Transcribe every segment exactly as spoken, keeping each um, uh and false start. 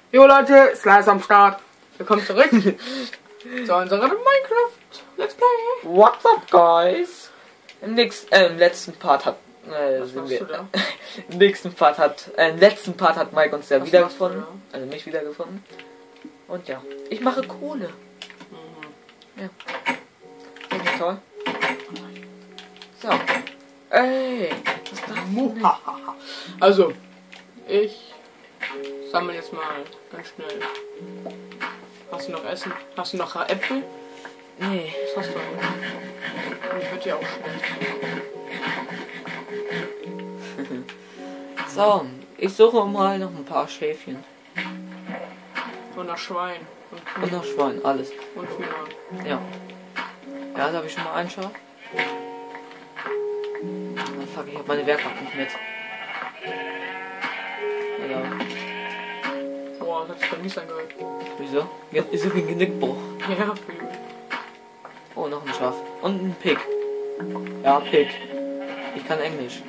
Jo Leute, Slice am Start. Willkommen zurück zu unserem Minecraft Let's Play. What's up, guys? Im nächsten, äh, im letzten Part hat, äh, Was sind machst wir, du da? im nächsten Part hat, äh, im letzten Part hat Mike uns ja Was wiedergefunden, machst also mich wiedergefunden. Und ja, ich mache Kohle. Mhm. Ja. Das ist toll. So. Ey, was ist das denn? Muhahaha. Also, ich sammle jetzt mal ganz schnell. Hast du noch Essen? Hast du noch Äpfel? Nee. Was hast du noch? Ich würde dir auch schlecht. So, ich suche mal noch ein paar Schäfchen. Und nach Schwein. Und Kühen. Und noch Schwein, alles. Und Hühner. Ja. Ja, da habe ich schon mal ein Schaf. Ah, fuck, ich habe meine Werkbank nicht mit. Ja. Boah, das hat sich bei mir angehört. Wieso? Ja, ist so wie ein Genickbruch. Ja, Oh, noch ein Schaf. Und ein Pig. Ja, Pig. Ich kann Englisch.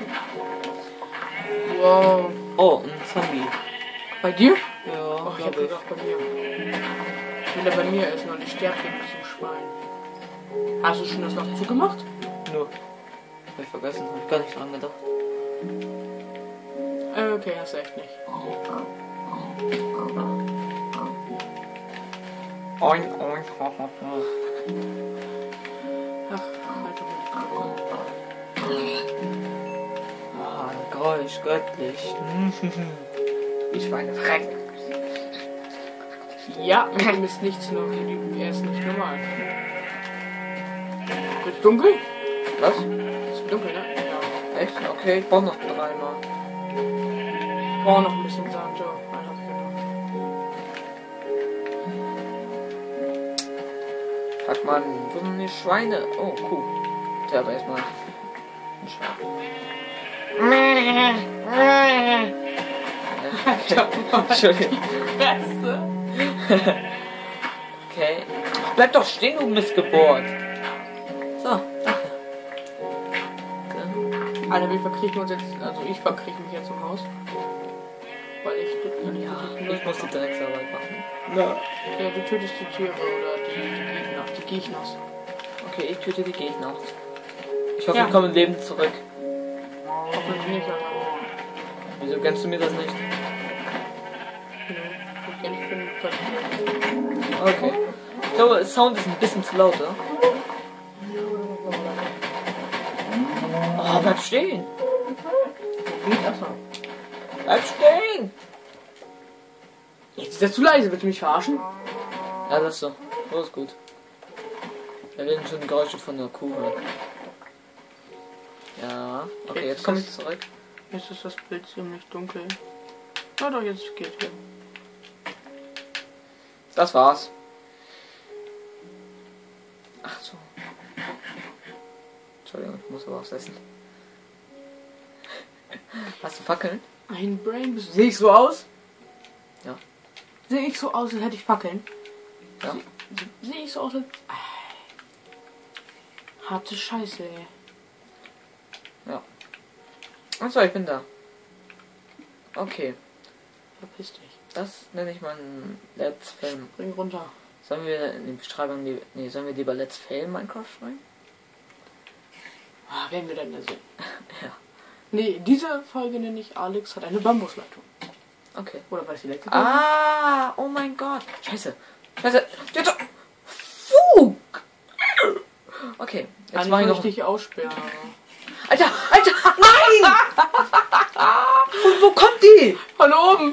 wow. Oh, ein Zombie. Bei dir? Ja, Oh, ich hab glaube ich. gedacht bei mir. Wenn er bei mir ist und ich sterbe wegen diesem Schwein. Hast du schon das noch zugemacht? Nur. Hab ich vergessen, hab ich gar nicht dran gedacht. Äh, okay, hast du echt nicht. Oink, oink, ha, ha, ha. Ach, Alter. Ah, Geräusch, göttlich. Die Schweine frecken. Ja, mit ihm ist nichts noch. Er ist nicht normal. Wird's dunkel? Was? Ist dunkel, ne? Ja. Echt? Okay, ich brauch noch dreimal. Oh, noch ein bisschen Sand, ja. Einen hab ich Hat man, wo sind die Schweine? Oh, Kuh. Ja, aber erstmal ein Schaf. genommen. Entschuldigung. Beste. Okay. Bleib doch stehen, du Missgeburt. So, danke. Alter, wir verkriechen uns jetzt, also ich verkrieche mich jetzt im Haus. Weil ich, Ja, ich muss die Drecksarbeit machen. Ja. Ja, du tötest die Tiere oder die, die Gegner, die Gegners. Okay, ich töte die Gegner. Ich hoffe, Ja. wir kommen lebend zurück. Hoffentlich nicht, Alter. Wieso kennst du mir das nicht? Ich bin nicht. Okay. Ich glaube, Sound ist ein bisschen zu laut, oder? Oh, bleib stehen! Achso. Bleib stehen! Jetzt ist das zu leise, willst du mich verarschen? Ja, das ist so. So ist gut. Wir werden schon Geräusche von der Kuh hören. Ja, okay, jetzt komme ich zurück. Jetzt ist das Bild ziemlich dunkel. Ja doch, jetzt geht hier. Das war's. Ach so. Entschuldigung, ich muss aber was essen. Hast du Fackeln? Ein Brain. Sehe ich so aus? Ja. Sehe ich so aus, als hätte ich Fackeln? Ja. Sehe ich so aus, als. Harte Scheiße, ey. Ja. Achso, ich bin da. Okay. Verpiss dich. Das nenne ich mal ein Let's Film. Bring runter. Sollen wir in die Beschreibung, die, nee, sollen wir lieber Let's Fail Minecraft schreiben? Ah, werden wir dann da sehen. Ja. Nee, diese Folge nenne ich Alex hat eine Bambusleitung. Okay. Oder was die letzte? Ah, oh mein Gott. Scheiße. Scheiße. Jetzt. Fug. Okay. Jetzt Jetzt mach ich ich noch. dich aussperren. Alter, Alter, nein! Von wo kommt die? Von oben!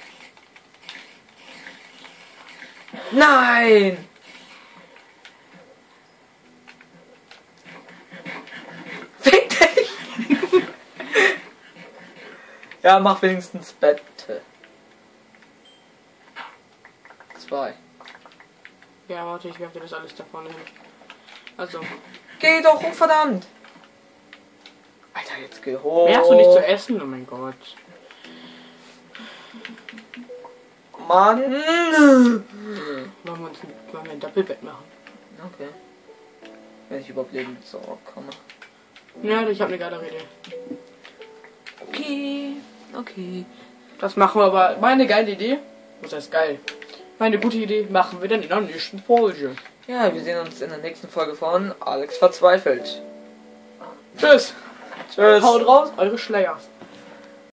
Nein! Fick dich! Ja, mach wenigstens Bett. Zwei. Ja, warte, ich werfe dir das alles da vorne hin. Also. Geh doch hoch, verdammt! Alter, jetzt geh hoch. Mehr hast du nicht zu essen? Oh mein Gott. Mann! Wollen wir, uns ein, wollen wir ein Doppelbett machen? Okay. Wenn ich überhaupt lebend zurückkomme. Ja, ich habe eine geile Idee. Okay, okay. Das machen wir aber. Meine geile Idee. Was heißt geil? Meine gute Idee machen wir dann in der nächsten Folge. Ja, wir sehen uns in der nächsten Folge von Alex verzweifelt. Tschüss. Tschüss. Haut raus, eure Schleier.